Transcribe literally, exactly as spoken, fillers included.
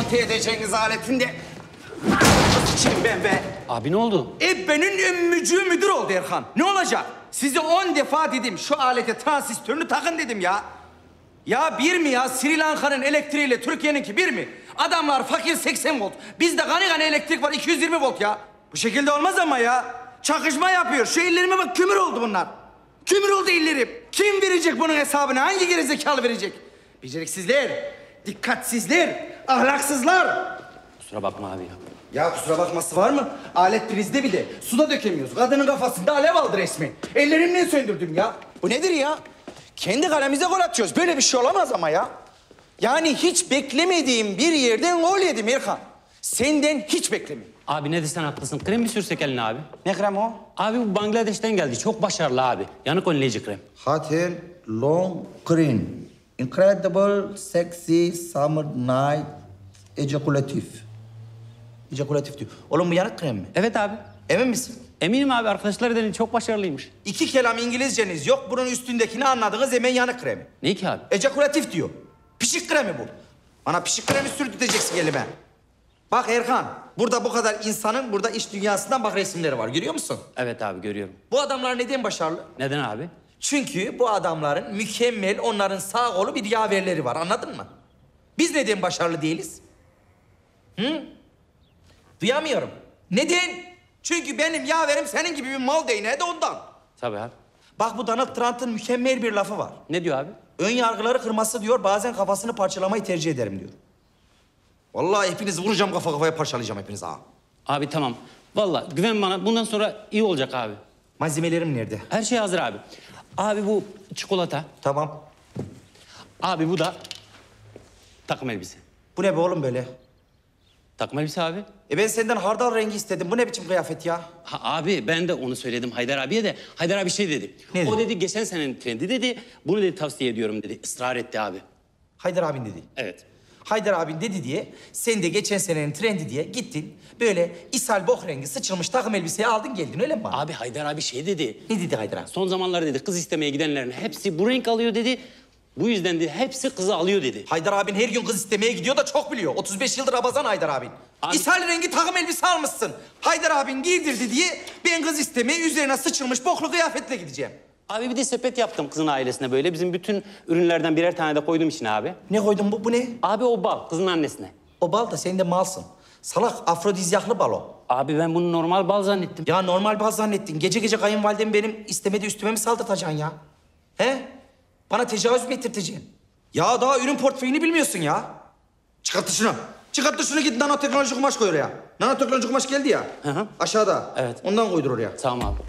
monte edeceğiniz aletin de... Şimdi ben be. Abi ne oldu? Ebbe'nin ümmücüğü müdür oldu Erkan. Ne olacak? Size on defa dedim şu alete transistörünü takın dedim ya. Ya bir mi ya? Sri Lanka'nın elektriğiyle Türkiye'ninki bir mi? Adamlar fakir seksen volt. Bizde gani gani elektrik var iki yüz yirmi volt ya. Bu şekilde olmaz ama ya. Çakışma yapıyor. Şu ellerime bak, kömür oldu bunlar. Kömür oldu ellerim. Kim verecek bunun hesabını? Hangi gerizekalı verecek? Beceriksizler, dikkatsizler, ahlaksızlar. Kusura bakma abi ya. Ya kusura bakması var mı? Alet prizde bir de. Suda dökemiyoruz. Kadının kafasında alev aldı resmen. Ellerimle söndürdüm ya. Bu nedir ya? Kendi kalemize gol atıyoruz. Böyle bir şey olamaz ama ya. Yani hiç beklemediğim bir yerden gol yedim Erkan. Senden hiç beklemiyorum. Abi ne desen haklısın. Krem mi sürsek eline abi? Ne kremi o? Abi bu Bangladeş'ten geldi. Çok başarılı abi. Yanık önleyici krem. Hot and long green. Incredible, sexy, summer night, ejaculatif. Ejaculatif diyor. Oğlum bu yanık krem mi? Evet abi. Emin misin? Eminim abi. Arkadaşlar dedi çok başarılıymış. İki kelam İngilizceniz yok. Bunun üstündekini anladınız, hemen yanık kremi. Ne ki abi? Ejaculatif diyor. Pişik kremi bu. Bana pişik kremi sürdüreceksin elime. Bak Erkan, burada bu kadar insanın burada iş dünyasından bak resimleri var. Görüyor musun? Evet abi görüyorum. Bu adamlar neden başarılı? Neden abi? Çünkü bu adamların mükemmel, onların sağ kolu bir yaverleri var. Anladın mı? Biz neden başarılı değiliz? Hı? Duyamıyorum. Neden? Çünkü benim yaverim senin gibi bir mal değneği de ondan. Tabii abi. Bak bu Donald Trump'ın mükemmel bir lafı var. Ne diyor abi? Ön yargıları kırması diyor, bazen kafasını parçalamayı tercih ederim diyor. Vallahi hepinizi vuracağım, kafa kafaya parçalayacağım hepinizi ha. Abi tamam. Vallahi güven bana. Bundan sonra iyi olacak abi. Malzemelerim nerede? Her şey hazır abi. Abi bu çikolata. Tamam. Abi bu da takım elbise. Bu ne be oğlum böyle? Takım elbise abi. E ben senden hardal rengi istedim. Bu ne biçim kıyafet ya? Ha, abi ben de onu söyledim Haydar abiye de. Haydar abi şey dedi. Ne dedi? O dedi geçen senenin trendi dedi. Bunu dedi tavsiye ediyorum dedi. Israr etti abi. Haydar abin dedi. Evet. Haydar abin dedi diye sen de geçen senenin trendi diye gittin. Böyle ishal bok rengi sıçılmış takım elbiseyi aldın geldin, öyle mi bana? Abi Haydar abi şey dedi. Ne dedi Haydar abi? Son zamanlarda dedi kız istemeye gidenlerin hepsi bu renk alıyor dedi. Bu yüzden de hepsi kızı alıyor dedi. Haydar abin her gün kız istemeye gidiyor da çok biliyor. otuz beş yıldır abazan Haydar abin. Abi- İshal rengi takım elbise almışsın. Haydar abin giydirdi diye ben kız istemeye üzerine sıçılmış boklu kıyafetle gideceğim. Abi bir de sepet yaptım kızın ailesine böyle. Bizim bütün ürünlerden birer tane de koydum içine abi. Ne koydun bu? Bu ne? Abi o bal kızın annesine. O bal da sen de malsın. Salak afrodizyaklı bal o. Abi ben bunu normal bal zannettim. Ya normal bal zannettin. Gece gece kayınvalidem benim istemedi üstüme mi saldırtacaksın ya? He? Bana tecavüz mü ettirteceksin? Ya daha ürün portföyünü bilmiyorsun ya. Çıkarttı şunu. Çıkarttı şunu, git nanoteknoloji kumaş koy oraya. Nanoteknoloji kumaş geldi ya. Hı hı. Aşağıda. Evet. Ondan koydur oraya. Tamam abi.